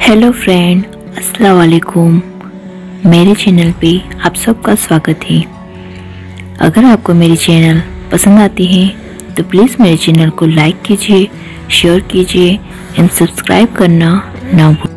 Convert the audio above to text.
Hello friend, अस्सलाम वालेकुम। मेरे चैनल पे आप सबका स्वागत है। अगर आपको मेरी चैनल पसंद आती है तो प्लीज़ मेरे चैनल को लाइक कीजिए, शेयर कीजिए एंड सब्सक्राइब करना ना भूलिए।